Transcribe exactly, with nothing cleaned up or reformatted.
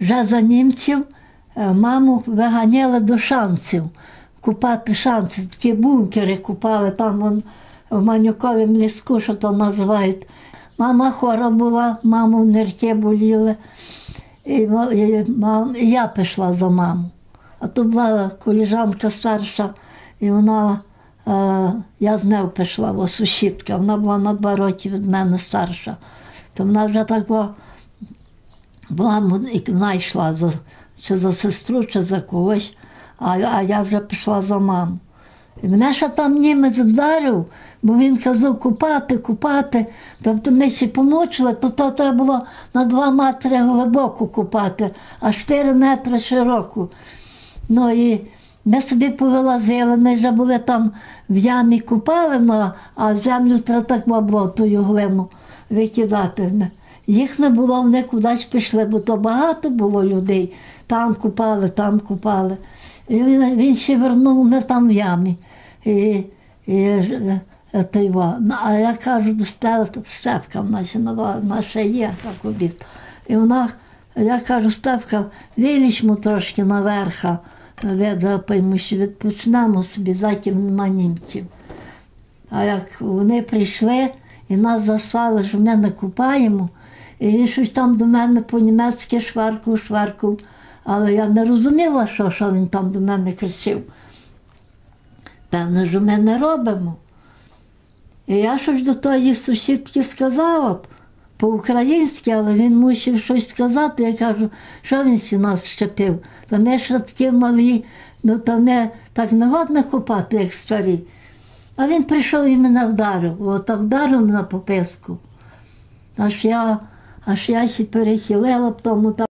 вже за німців маму виганяли до Шанців, купати Шанці, такі бункери купали, там вон, в Манюковому ліску, що то називають. Мама хора була, маму в нирки боліли, і, і, і я пішла за маму. А тут була коліжанка старша, і вона, е, я з нею пішла, бо сусідка, вона була на два роки від мене старша. То вона вже так була, була і вона йшла за, чи за сестру, чи за когось, а, а я вже пішла за маму. І мене ще там німець вдарив, бо він казав купати, купати. Тобто ми ще помучили, то, то треба було на два метри глибоко купати, а чотири метри широко. Ну і ми собі повилазили, ми вже були там в ямі купали, ну, а землю треба так було тую глину викидати. Їх не було, вони кудись пішли, бо то багато було людей. Там купали, там купали. І він, він ще вернув, ми там в ямі. І, і, то його. А я кажу, до Степка, вона ще, вона ще є, так обід. І вона, я кажу, Степка, вилізьмо трошки наверха, видрапаємо, що відпочнемо собі, заків нема німців. А як вони прийшли і нас заслали, що ми не купаємо, і він щось там до мене по-німецьки шваркав, шваркав. Але я не розуміла, що, що він там до мене кричив. Певно, що ми не робимо. І я щось до тої сусідки сказала по-українськи, але він мусив щось сказати. Я кажу, що він всі нас щепив? Та ми ще такі малі, ну то не, так не годно купати, як старі. А він прийшов і мене вдарив. От вдарив мене по писку. Аж я, аж я ще перехилила, тому там.